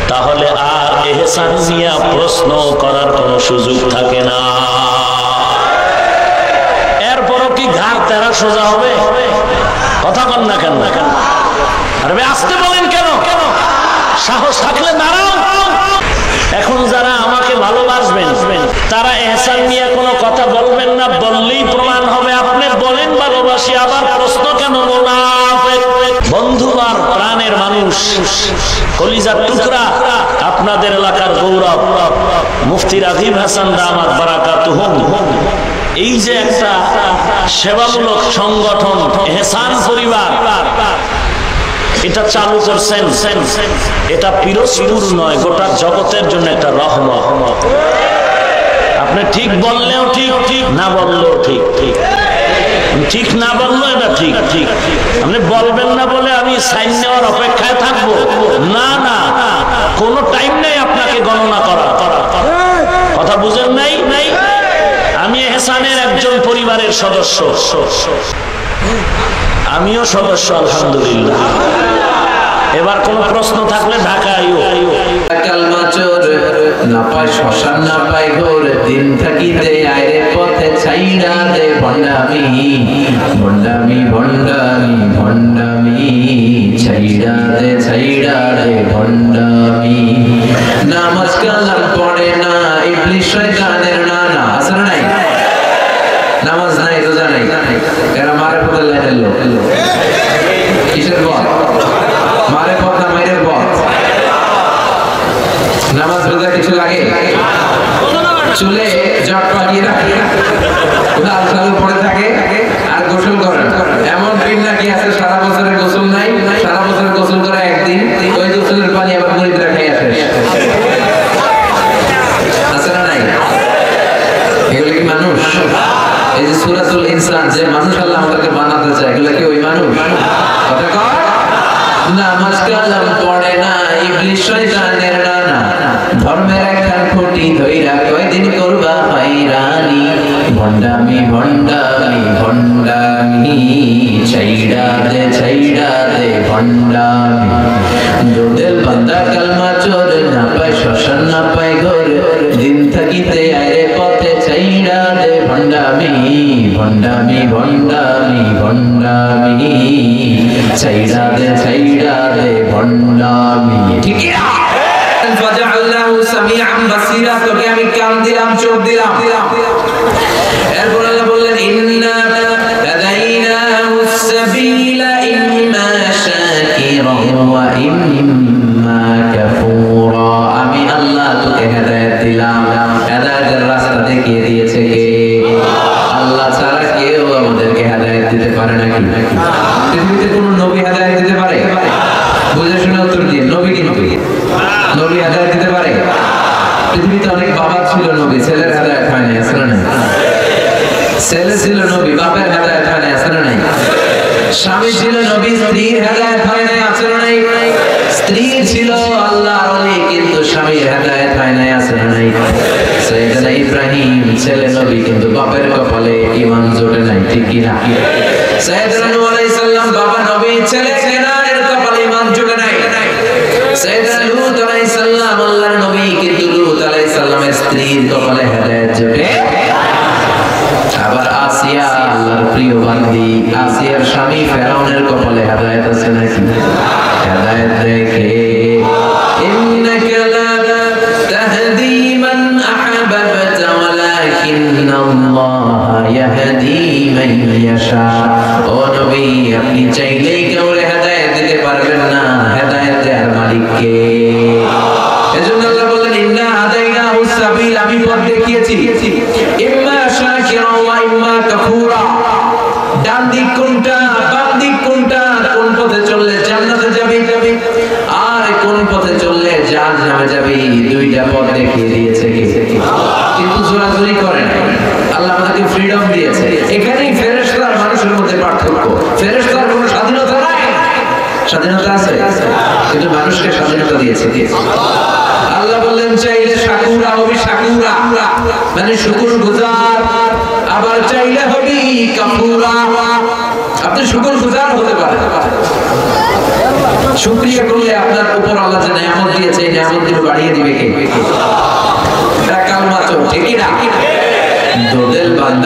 তাহলে আর ইহসান নিয়ে প্রশ্ন করার কোনো সুযোগ থাকে না। এরপরও কি ঘাড় তেরা সোজা হবে? কথা বল না কেন? আরে আসতে বলেন কেন? সাহস থাকলে দাঁড়াও। এখন যারা আমাকে ভালোবাসবেন তারা ইহসান নিয়ে কোনো কথা বলবেন না, বললেই প্রমাণ হবে আপনি বলেন ভালোবাসি, আবার প্রশ্ন কেন? মুনাফিক বন্ধুবার প্রাণের মানুষ, কলিজার টুকরা, আপনাদের এলাকার গৌরব মুফতি রাজীব হাসান দামাত বারাকাতুহুম, এই যে একটা সেবামূলক সংগঠন ইহসান পরিবার এটা চালু করছেন, এটা পিরোজপুর নয়, গোটা জগতের জন্য একটা রহমত। আপনি ঠিক বললেও ঠিক, ঠিক না বললেও ঠিক, ঠিক ঠিক না বললেও এটা ঠিক, ঠিক আপনি বলবেন না বলে আমি সাইন নেওয়ার অপেক্ষায় থাকবো না, না কোনো টাইম নেই আপনাকে গণনা করা। কথা বুঝেন নাই? আমি ইহসানের একজন পরিবারের সদস্য, আমিও সদস্য আলহামদুলিল্লাহ। এবার কোন প্রশ্ন থাকলে ঢাকা আইও। কালমা চোর না পায় শ্মশান না পায় ঘোর, দিন থাকিতে আইরে পথে ছাইড়া দে ভণ্ডামি ভণ্ডামি ভণ্ডামি ভণ্ডামি, ছাইড়া দে ভণ্ডামি। নামাজ কালাম পড়ে না ইবলিস শয়তানের নানা, আছে না নাই? নামাজ নাই, রোজা নাই, এরা মারে পথে লাইনের লোক। কিসের পথ? মারে পথ না মাইরের পথ? নামাজ রোজা কিছু লাগে? চুলে জট পাকিয়ে রাখে, লাল সালু পড়ে থাকে আর গোসল করে। এমন দিন নাকি আছে সারা বছরের গোসল নাই, সারা বছরের গোসল করে একদিন, ওই গোসলের পানি আবার মুরিদরা খাইয়া শেষ। আছে না নাই? এগুলো কি মানুষ? এই যে সূরাতুল ইনসান, যে মানুষ আল্লাহ আমাদেরকে বানাতে চায়, এগুলো কি ওই মানুষ? কথা কয় নামাজ কালাম পড়ে না ইবলিস শয়তানের নানা, ধর্মের একখান খুঁটি ধইরা কয়দিন করবা হয়রানি, ভণ্ডামি ভণ্ডামি ভণ্ডামি, ছাইড়া দে ভণ্ডামি। দুর্দেল বান্দা কালমা চোর না পায় শ্মশান না পায় ঘোর, দিন থাকিতে আইরে পথে ছাইড়া দে ভণ্ডামি ভণ্ডামি ভণ্ডামি ভণ্ডামি, ছাইড়া দে ভণ্ডামি। ঠিক না? ফাজআলনাহু সামিআন বাসীরা, তোকে আমি কান দিলাম, চোখ দিলাম। এরপর আল্লাহ বললেন ইন্না হাদাইনাহুস সাবিলা ইম্মা শাকিরান ওয়া ইম্মা কাফুরা। আমি আল্লাহ তোকে হেদায়েত দিলাম, হেদায়েতের রাস্তা দেখিয়ে দিয়েছে কে? আল্লাহ ছাড়া কেউ আমাদেরকে হেদায়েত দিতে পারে নাকি? পৃথিবীতে কোন নবী হেদায়েত দিতে পারে? বুঝে শুনে উত্তর দিন। নবী কি নবী হেদায়েত দিতে পারে? পৃথিবীতে অনেক বাবা ছিল নবী, ছেলের হেদায়েত হয় না, আছে না নাই? ছেলে ছিল নবী, বাপের হেদায়েত হয় না, আছে না নাই? স্বামী ছিল নবী, স্ত্রীর হেদায়েত হয় না, আছে না নাই? স্ত্রী ছিল আল্লাহর ওলি, কিন্তু স্বামীর হেদায়েত হয় না, আছে না নাই? সাইয়েদনা ইব্রাহিম ছেলে নবী, কিন্তু বাপের কপালে ঈমান জোটে নাই, ঠিক কি না? সাইয়েদনা নূহ আলাইহিস সালাম বাবা নবী, ছেলে কেনানের কপালে ঈমান জোটে নাই। সাইয়েদনা লূত আলাইহিস সালাম আল্লাহর নবী, কিন্তু লূত আলাইহিস সালামের স্ত্রীর কপালে হেদায়েত জোটে। আবার আসিয়া আল্লাহর প্রিয় বান্দি, আসিয়ার স্বামী ফেরাউনের কপালে হেদায়েত আছে নাকি? হেদায়েত দেখে ইন্নাকা লা তাহদি মান আহবাবতা ওয়ালাকিন্নাল্লাহা ইয়াহদি মান ইয়াশা। ও নবী, আপনি চাইলেই কাউকে হেদায়েত দিতে পারবেন না, হেদায়েত দেওয়ার মালিক কে? এজন্য আল্লাহ বলেন ইন্না হাদাইনাহুস সাবিল, আমি পথ দেখিয়েছি, ইম্মা শাকিরা ওয়া ইম্মা কাফুরা। ডান দিক কোনটা, বাম দিক কোনটা, কোন পথে চললে জান্নাতে যাবে, আর কোন পথে চললে জাহান্নামে যাবে, দুইটা পথ দেখিয়ে দিয়েছে কে? কিন্তু জোরাজুরি করে না, আল্লাহ আমাদেরকে ফ্রিডম দিয়েছে। এখানেই ফেরেশতা আর মানুষের মধ্যে পার্থক্য। ফেরেশতার কোনো স্বাধীনতা নাই, স্বাধীনতা আছে, কিন্তু মানুষকে স্বাধীনতা দিয়েছে। আল্লাহ বললেন চাইলে শাকুরা হবি, শাকুরা মানে শুকরগুজার, আবার চাইলে হবি কাফুরা, আপনি শুকরগুজার হতে পারেন। শুকরিয়া করলে আপনার উপর আল্লাহ যে নিয়ামত দিয়েছে এই নিয়ামতগুলো বাড়িয়ে দিবে কে? কাল মাত্র, ঠিক না? দোদেল বান্দা